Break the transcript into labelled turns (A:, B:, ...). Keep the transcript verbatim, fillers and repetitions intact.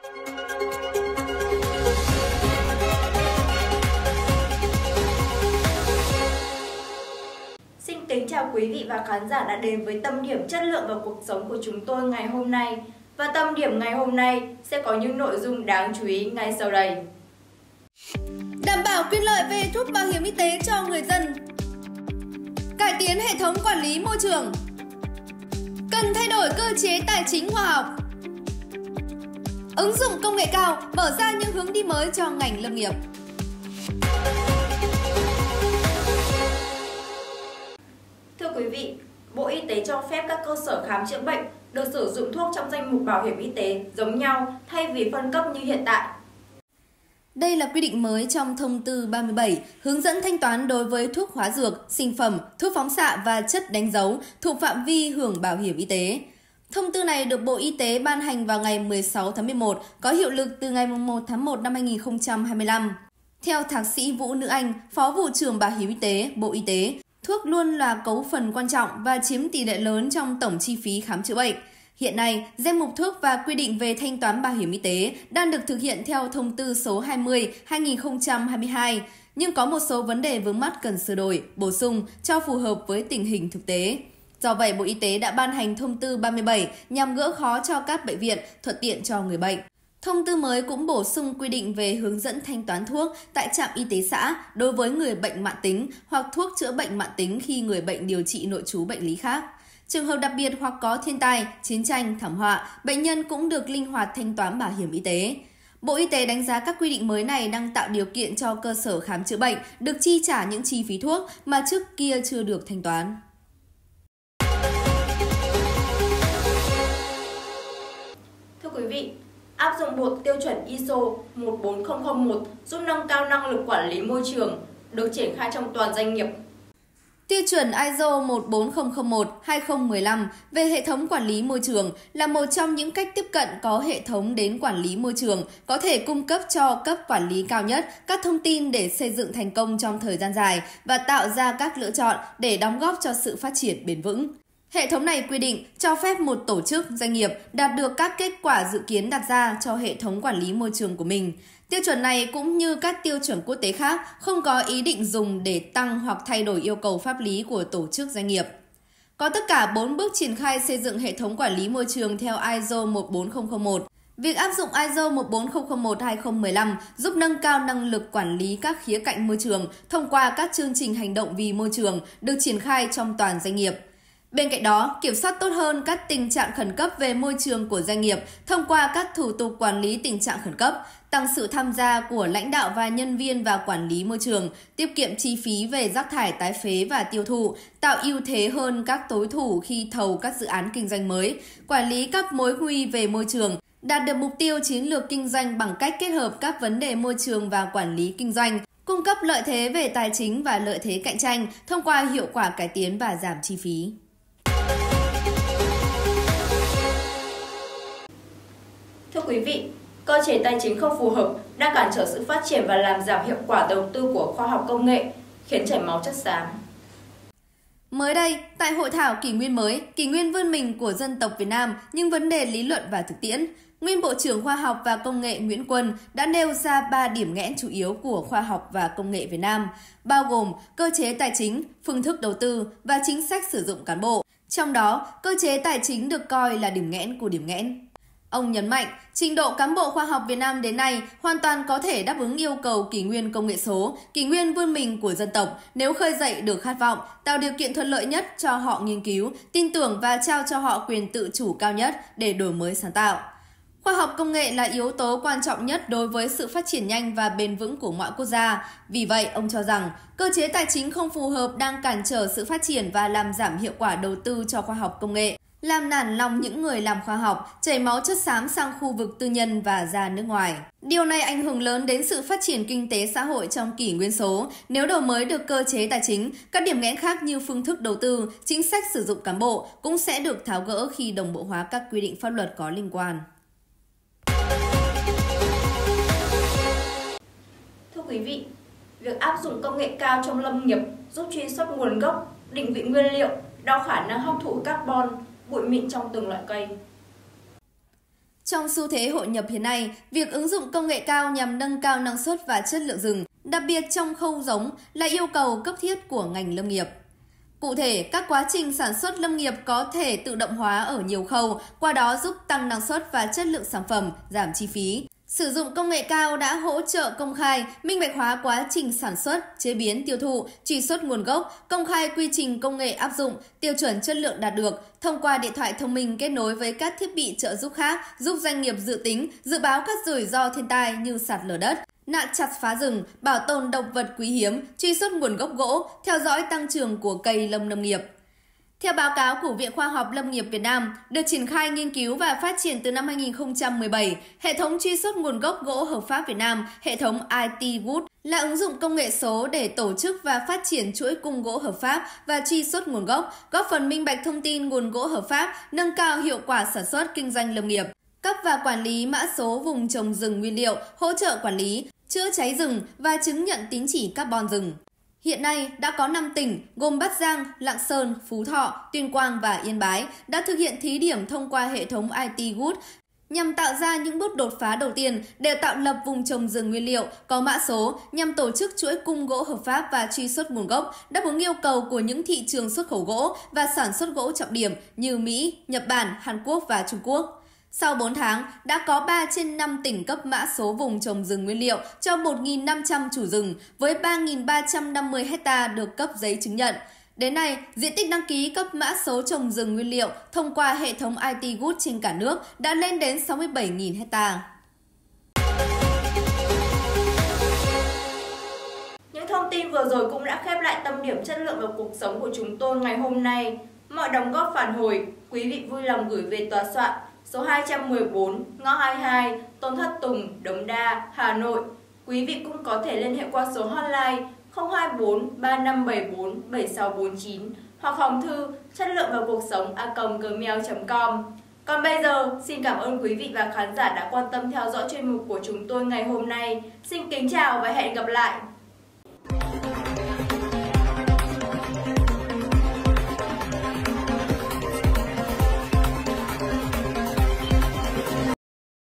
A: Xin kính chào quý vị và khán giả đã đến với tâm điểm chất lượng và cuộc sống của chúng tôi ngày hôm nay. Và tâm điểm ngày hôm nay sẽ có những nội dung đáng chú ý ngay sau đây.
B: Đảm bảo quyền lợi về thuốc bảo hiểm y tế cho người dân. Cải tiến hệ thống quản lý môi trường. Cần thay đổi cơ chế tài chính khoa học. Ứng dụng công nghệ cao mở ra những hướng đi mới cho ngành lâm nghiệp.
A: Thưa quý vị, Bộ Y tế cho phép các cơ sở khám chữa bệnh được sử dụng thuốc trong danh mục bảo hiểm y tế giống nhau thay vì phân cấp như hiện tại.
B: Đây là quy định mới trong thông tư ba mươi bảy hướng dẫn thanh toán đối với thuốc hóa dược, sinh phẩm, thuốc phóng xạ và chất đánh dấu thuộc phạm vi hưởng bảo hiểm y tế. Thông tư này được Bộ Y tế ban hành vào ngày mười sáu tháng mười một, có hiệu lực từ ngày một tháng một năm hai nghìn không trăm hai mươi lăm. Theo Thạc sĩ Vũ Nữ Anh, Phó Vụ trưởng Bảo hiểm y tế, Bộ Y tế, thuốc luôn là cấu phần quan trọng và chiếm tỷ lệ lớn trong tổng chi phí khám chữa bệnh. Hiện nay, danh mục thuốc và quy định về thanh toán bảo hiểm y tế đang được thực hiện theo thông tư số hai mươi trên hai nghìn không trăm hai mươi hai, nhưng có một số vấn đề vướng mắc cần sửa đổi, bổ sung cho phù hợp với tình hình thực tế. Do vậy, Bộ Y tế đã ban hành thông tư ba mươi bảy nhằm gỡ khó cho các bệnh viện, thuận tiện cho người bệnh. Thông tư mới cũng bổ sung quy định về hướng dẫn thanh toán thuốc tại trạm y tế xã đối với người bệnh mãn tính hoặc thuốc chữa bệnh mãn tính khi người bệnh điều trị nội trú bệnh lý khác. Trường hợp đặc biệt hoặc có thiên tai, chiến tranh, thảm họa, bệnh nhân cũng được linh hoạt thanh toán bảo hiểm y tế. Bộ Y tế đánh giá các quy định mới này đang tạo điều kiện cho cơ sở khám chữa bệnh được chi trả những chi phí thuốc mà trước kia chưa được thanh toán.
A: Thưa quý vị, áp dụng bộ tiêu chuẩn i ét ô một bốn không không một giúp nâng cao năng lực quản lý môi trường được triển khai trong toàn doanh nghiệp.
B: Tiêu chuẩn i ét ô một bốn không không một hai không một năm về hệ thống quản lý môi trường là một trong những cách tiếp cận có hệ thống đến quản lý môi trường, có thể cung cấp cho cấp quản lý cao nhất các thông tin để xây dựng thành công trong thời gian dài và tạo ra các lựa chọn để đóng góp cho sự phát triển bền vững. Hệ thống này quy định cho phép một tổ chức, doanh nghiệp đạt được các kết quả dự kiến đặt ra cho hệ thống quản lý môi trường của mình. Tiêu chuẩn này cũng như các tiêu chuẩn quốc tế khác không có ý định dùng để tăng hoặc thay đổi yêu cầu pháp lý của tổ chức doanh nghiệp. Có tất cả bốn bước triển khai xây dựng hệ thống quản lý môi trường theo i ét ô một bốn không không một. Việc áp dụng i ét ô một bốn không không một hai không một năm giúp nâng cao năng lực quản lý các khía cạnh môi trường thông qua các chương trình hành động vì môi trường được triển khai trong toàn doanh nghiệp. Bên cạnh đó, kiểm soát tốt hơn các tình trạng khẩn cấp về môi trường của doanh nghiệp thông qua các thủ tục quản lý tình trạng khẩn cấp, tăng sự tham gia của lãnh đạo và nhân viên vào quản lý môi trường, tiết kiệm chi phí về rác thải tái phế và tiêu thụ, tạo ưu thế hơn các đối thủ khi thầu các dự án kinh doanh mới, quản lý các mối nguy về môi trường, đạt được mục tiêu chiến lược kinh doanh bằng cách kết hợp các vấn đề môi trường và quản lý kinh doanh, cung cấp lợi thế về tài chính và lợi thế cạnh tranh thông qua hiệu quả cải tiến và giảm chi phí.
A: Thưa quý vị, cơ chế tài chính không phù hợp đang cản trở sự phát triển và làm giảm hiệu quả đầu tư của khoa học công nghệ, khiến chảy máu chất xám.
B: Mới đây, tại hội thảo kỷ nguyên mới, kỷ nguyên vươn mình của dân tộc Việt Nam, những vấn đề lý luận và thực tiễn, nguyên Bộ trưởng Khoa học và Công nghệ Nguyễn Quân đã nêu ra ba điểm nghẽn chủ yếu của khoa học và công nghệ Việt Nam, bao gồm cơ chế tài chính, phương thức đầu tư và chính sách sử dụng cán bộ. Trong đó, cơ chế tài chính được coi là điểm nghẽn của điểm nghẽn. Ông nhấn mạnh, trình độ cán bộ khoa học Việt Nam đến nay hoàn toàn có thể đáp ứng yêu cầu kỷ nguyên công nghệ số, kỷ nguyên vươn mình của dân tộc nếu khơi dậy được khát vọng, tạo điều kiện thuận lợi nhất cho họ nghiên cứu, tin tưởng và trao cho họ quyền tự chủ cao nhất để đổi mới sáng tạo. Khoa học công nghệ là yếu tố quan trọng nhất đối với sự phát triển nhanh và bền vững của mọi quốc gia. Vì vậy, ông cho rằng cơ chế tài chính không phù hợp đang cản trở sự phát triển và làm giảm hiệu quả đầu tư cho khoa học công nghệ, làm nản lòng những người làm khoa học, chảy máu chất xám sang khu vực tư nhân và ra nước ngoài. Điều này ảnh hưởng lớn đến sự phát triển kinh tế xã hội trong kỷ nguyên số. Nếu đổi mới được cơ chế tài chính, các điểm nghẽn khác như phương thức đầu tư, chính sách sử dụng cán bộ cũng sẽ được tháo gỡ khi đồng bộ hóa các quy định pháp luật có liên quan.
A: Thưa quý vị, việc áp dụng công nghệ cao trong lâm nghiệp giúp truy xuất nguồn gốc, định vị nguyên liệu, đo khả năng hấp thụ carbon, bụi mịn trong từng loại cây.
B: Trong xu thế hội nhập hiện nay, việc ứng dụng công nghệ cao nhằm nâng cao năng suất và chất lượng rừng, đặc biệt trong khâu giống, là yêu cầu cấp thiết của ngành lâm nghiệp. Cụ thể, các quá trình sản xuất lâm nghiệp có thể tự động hóa ở nhiều khâu, qua đó giúp tăng năng suất và chất lượng sản phẩm, giảm chi phí. Sử dụng công nghệ cao đã hỗ trợ công khai, minh bạch hóa quá trình sản xuất, chế biến, tiêu thụ, truy xuất nguồn gốc, công khai quy trình công nghệ áp dụng, tiêu chuẩn chất lượng đạt được, thông qua điện thoại thông minh kết nối với các thiết bị trợ giúp khác, giúp doanh nghiệp dự tính, dự báo các rủi ro thiên tai như sạt lở đất, nạn chặt phá rừng, bảo tồn động vật quý hiếm, truy xuất nguồn gốc gỗ, theo dõi tăng trưởng của cây lâm lâm nghiệp. Theo báo cáo của Viện Khoa học Lâm nghiệp Việt Nam, được triển khai nghiên cứu và phát triển từ năm hai nghìn không trăm mười bảy, hệ thống truy xuất nguồn gốc gỗ hợp pháp Việt Nam, hệ thống i tê Good, là ứng dụng công nghệ số để tổ chức và phát triển chuỗi cung gỗ hợp pháp và truy xuất nguồn gốc, góp phần minh bạch thông tin nguồn gỗ hợp pháp, nâng cao hiệu quả sản xuất kinh doanh lâm nghiệp, cấp và quản lý mã số vùng trồng rừng nguyên liệu, hỗ trợ quản lý, chữa cháy rừng và chứng nhận tín chỉ carbon rừng. Hiện nay, đã có năm tỉnh gồm Bắc Giang, Lạng Sơn, Phú Thọ, Tuyên Quang và Yên Bái đã thực hiện thí điểm thông qua hệ thống i tê Good nhằm tạo ra những bước đột phá đầu tiên để tạo lập vùng trồng rừng nguyên liệu có mã số nhằm tổ chức chuỗi cung gỗ hợp pháp và truy xuất nguồn gốc, đáp ứng yêu cầu của những thị trường xuất khẩu gỗ và sản xuất gỗ trọng điểm như Mỹ, Nhật Bản, Hàn Quốc và Trung Quốc. Sau bốn tháng, đã có ba trên năm tỉnh cấp mã số vùng trồng rừng nguyên liệu cho một nghìn năm trăm chủ rừng với ba nghìn ba trăm năm mươi ha được cấp giấy chứng nhận. Đến nay, diện tích đăng ký cấp mã số trồng rừng nguyên liệu thông qua hệ thống i tê Good trên cả nước đã lên đến sáu mươi bảy nghìn ha.
A: Những thông tin vừa rồi cũng đã khép lại tâm điểm chất lượng vào cuộc sống của chúng tôi ngày hôm nay. Mọi đóng góp phản hồi, quý vị vui lòng gửi về tòa soạn số hai trăm mười bốn, ngõ hai mươi hai, Tôn Thất Tùng, Đống Đa, Hà Nội. Quý vị cũng có thể liên hệ qua số hotline không hai bốn ba năm bảy bốn bảy sáu bốn chín hoặc hòm thư chất lượng vào cuộc sống a còng gmail chấm com. Còn bây giờ, xin cảm ơn quý vị và khán giả đã quan tâm theo dõi chuyên mục của chúng tôi ngày hôm nay. Xin kính chào và hẹn gặp lại!